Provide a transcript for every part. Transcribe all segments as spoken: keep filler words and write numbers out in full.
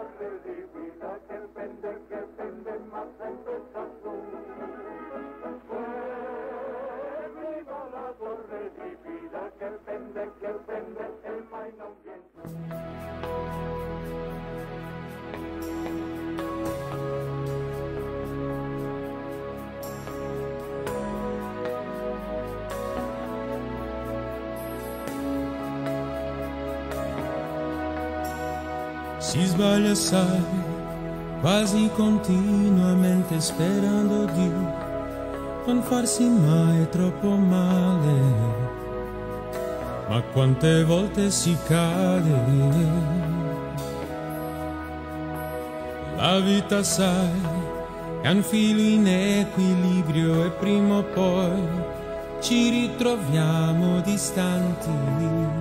torre di Pisa che pende, che pende, ma sempre sta su. Eh, viva la torre di Pisa che pende, che pende e mai non viene su. Si sbaglia sai, quasi continuamente sperando di non farsi mai troppo male, ma quante volte si cade. La vita sai, è un filo in equilibrio e prima o poi ci ritroviamo distanti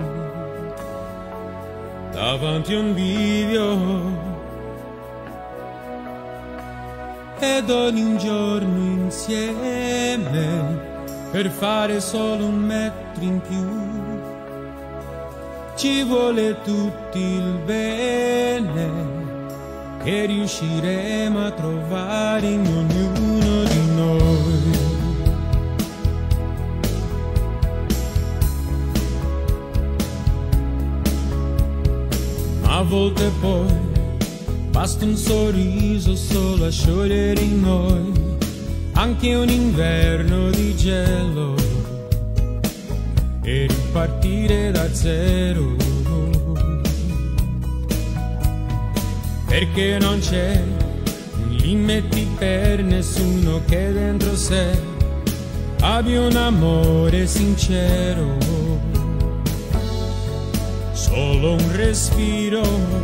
davanti a un bivio, ed ogni un giorno insieme per fare solo un metro in più ci vuole tutti il bene che riusciremo a trovare in ognuno di noi. A volte poi basta un sorriso solo a sciogliere in noi anche un inverno di gelo e ripartire da zero, perché non c'è limiti per nessuno che dentro sé abbia un amore sincero. Solo un respiro,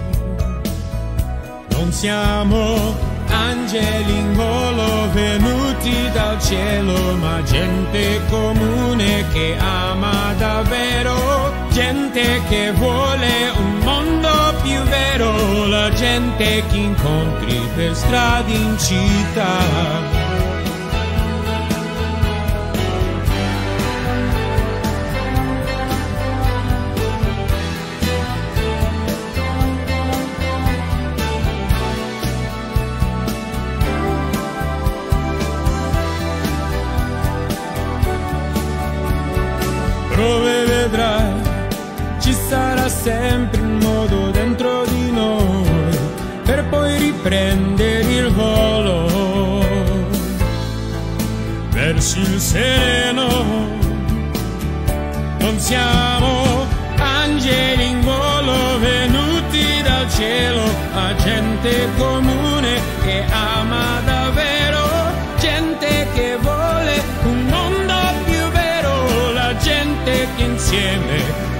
non siamo angeli in volo venuti dal cielo, ma gente comune che ama davvero, gente che vuole un mondo più vero, la gente che incontri per strade in città. Dove vedrai ci sarà sempre un modo dentro di noi per poi riprendere il volo verso il sereno. Non siamo angeli in volo venuti dal cielo, ma gente comune che ama davvero, gente che vuole un mondo più vero, la gente che insieme